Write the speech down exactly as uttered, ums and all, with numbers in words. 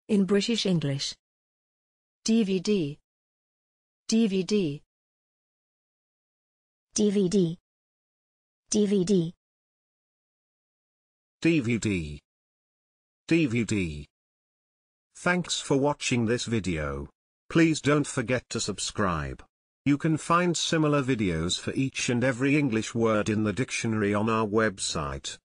In British English. D V D. D V D. D V D. D V D. D V D. D V D. Thanks for watching this video. Please don't forget to subscribe. You can find similar videos for each and every English word in the dictionary on our website.